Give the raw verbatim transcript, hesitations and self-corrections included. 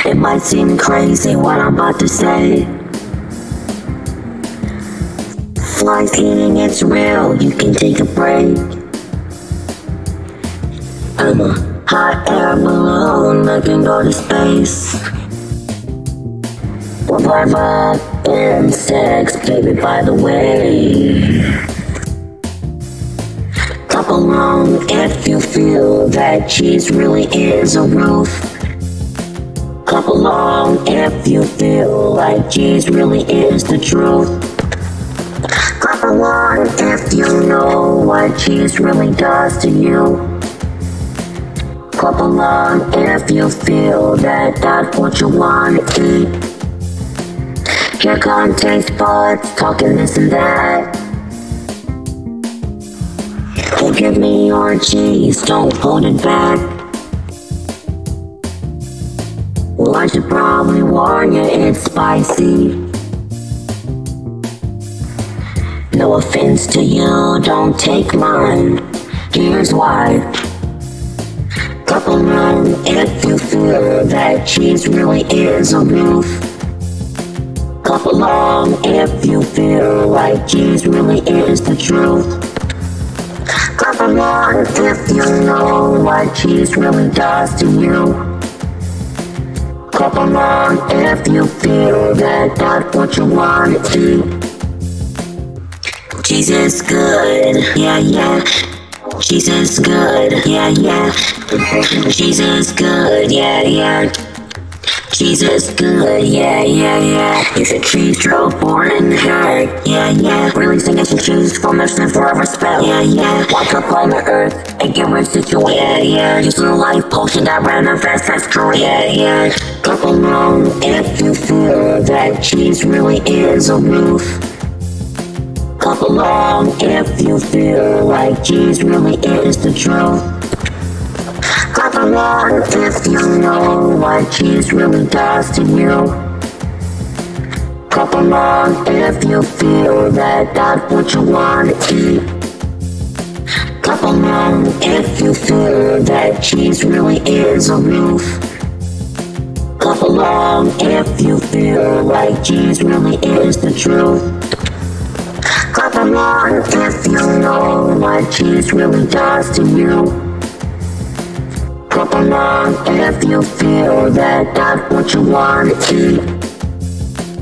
It might seem crazy what I'm about to say. Flies eating, it's real, you can take a break. I'm a hot air balloon that can go to space. With lava and sex, baby, by the way. Clap along if you feel that cheese really is a roof. Clap along if you feel like cheese really is the truth. Clap along if you know what cheese really does to you. Clap along if you feel that that's what you want to eat. Here come taste buds talking this and that. Well, give me your cheese, don't hold it back. Well, I should probably warn you, it's spicy. No offense to you, don't take mine. Here's why. Clap along if you feel that cheese really is a roof. Clap along if you feel like cheese really is the truth. Clap along if you know what cheese really does to you. Clap along if you feel that that's what you want to eat. Cheese is good, yeah, yeah. Cheese is good, yeah, yeah. Cheese is good, yeah, yeah. Cheese is good, yeah, yeah, yeah. It's a cheese drove born in the heart, yeah, yeah. Releasing nation cheese from their sin forever spell, yeah, yeah. Walk up on the earth and get rich situated, yeah, yeah. Use a life potion that ran and fast, that's true, yeah, yeah. Clap along if you feel that cheese really is a roof. Clap along if you feel like cheese really is the truth. Clap along if you know what cheese really does to you. Clap along if you feel that that's what you want to eat. Clap along if you feel that cheese really is a roof. Clap along if you feel like cheese really is the truth. Clap along if you know what cheese really does to you. Clap along if you feel that that's what you want to eat.